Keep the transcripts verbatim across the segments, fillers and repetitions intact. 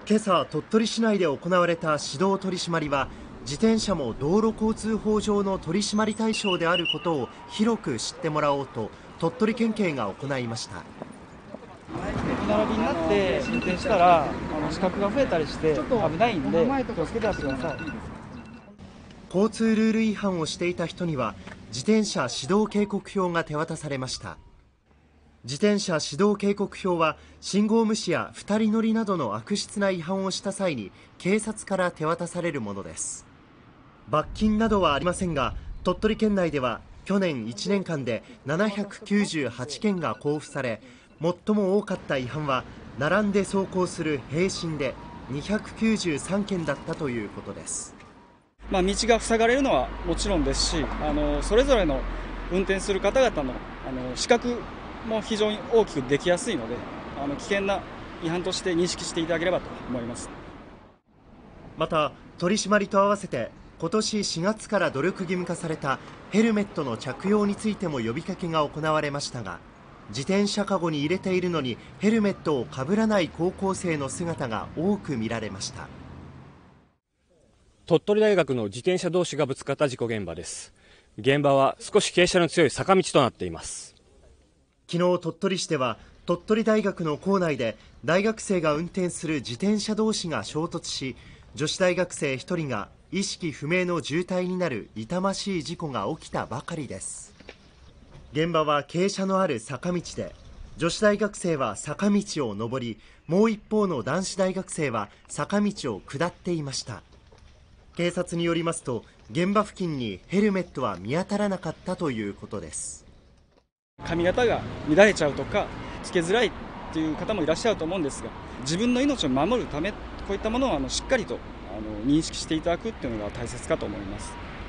今朝、鳥取市内で行われた指導取り締まりは、自転車も道路交通法上の取り締まり対象であることを広く知ってもらおうと、鳥取県警が行いました。 横並びになって運転したら、あの死角が増えたりして危ないんで、気をつけてやってください。 交通ルール違反をしていた人には、自転車指導警告票が手渡されました。自転車指導警告票は、信号無視や二人乗りなどの悪質な違反をした際に警察から手渡されるものです。罰金などはありませんが、鳥取県内では去年いちねんかんでななひゃくきゅうじゅうはちけんが交付され、最も多かった違反は並んで走行する並進でにひゃくきゅうじゅうさんけんだったということです。 まあ、道が塞がれるのはもちろんですし、あのそれぞれの運転する方々のあの視覚も非常に大きくできやすいので、あの危険な違反として認識していただければと思います。 また、取り締まりと合わせて今年しがつから努力義務化されたヘルメットの着用についても呼びかけが行われましたが、自転車かごに入れているのにヘルメットをかぶらない高校生の姿が多く見られました。 鳥取大学の自転車同士がぶつかった事故現場です。現場は少し傾斜の強い坂道となっています。 昨日、鳥取市では鳥取大学の構内で大学生が運転する自転車同士が衝突し、女子大学生ひとりが意識不明の重体になる痛ましい事故が起きたばかりです。現場は傾斜のある坂道で、女子大学生は坂道を上り、もう一方の男子大学生は坂道を下っていました。警察によりますと、現場付近にヘルメットは見当たらなかったということです。 髪型が乱れちゃうとかつけづらいっていう方もいらっしゃると思うんですが、自分の命を守るため、こういったものをあのしっかりとあの認識していただくっていうのが大切かと思います。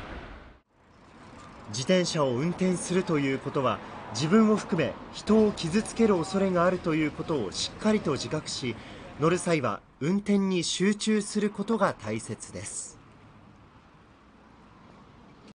自転車を運転するということは、自分を含め人を傷つける恐れがあるということをしっかりと自覚し、乗る際は運転に集中することが大切です。